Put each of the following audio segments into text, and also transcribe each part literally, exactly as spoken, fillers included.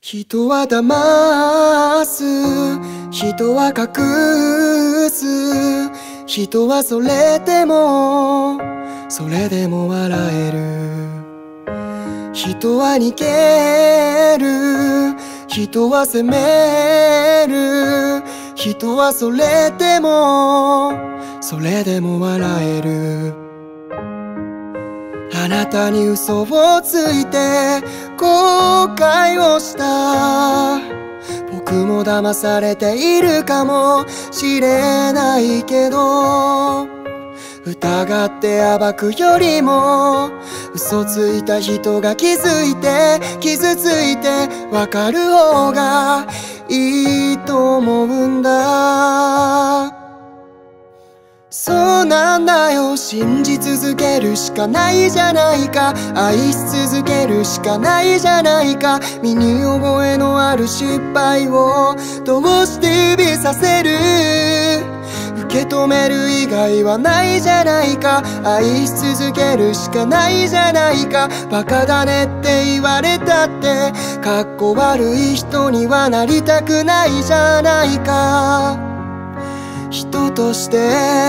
人は騙す、人は隠す、人はそれでもそれでも笑える。人は逃げる、人は責める、人はそれでもそれでも笑える。あなたに嘘をついて後悔をした。僕も騙されているかもしれないけど、疑って暴くよりも嘘ついた人が気づいて傷ついて分かる方がいいと思うんだ。そうなんだよ、信じ続けるしかないじゃないか。愛し続けるしかないじゃないか。身に覚えのある失敗をどうして指させる。受け止める以外はないじゃないか。愛し続けるしかないじゃないか。バカだねって言われたってかっこ悪い人にはなりたくないじゃないか。人として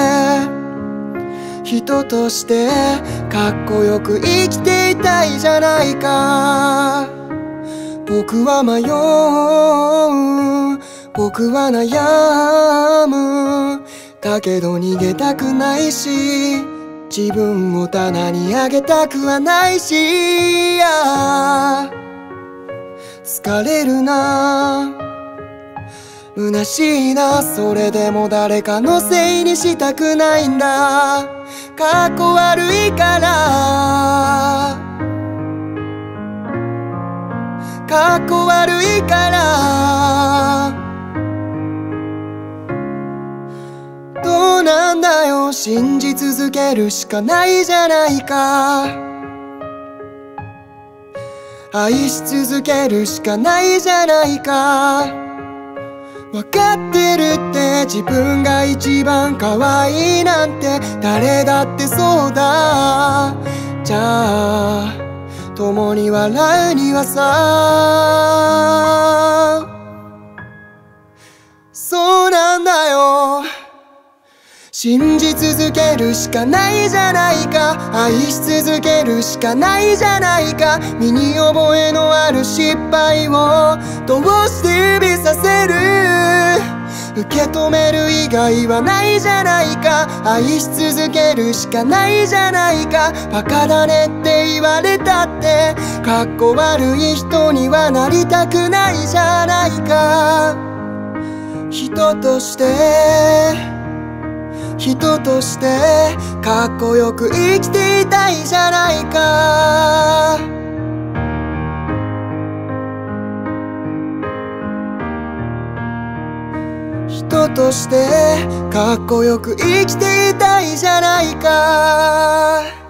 人としてかっこよく生きていたいじゃないか。僕は迷う、僕は悩む、だけど逃げたくないし自分を棚に上げたくはないし、いや疲れるな、虚しいな。それでも誰かのせいにしたくないんだ。かっこ悪いからかっこ悪いから。どうなんだよ、信じ続けるしかないじゃないか。愛し続けるしかないじゃないか。わかってるって自分が一番可愛いなんて誰だってそうだ。じゃあ共に笑うにはさ。そうなんだよ、信じ続けるしかないじゃないか。愛し続けるしかないじゃないか。身に覚えのある失敗をどうして指させる。受け止める以外はないじゃないか。愛し続けるしかないじゃないか。バカだねって言われたってかっこ悪い人にはなりたくないじゃないか。人として人としてかっこよく生きていたいじゃないか。人としてかっこよく生きていたいじゃないか。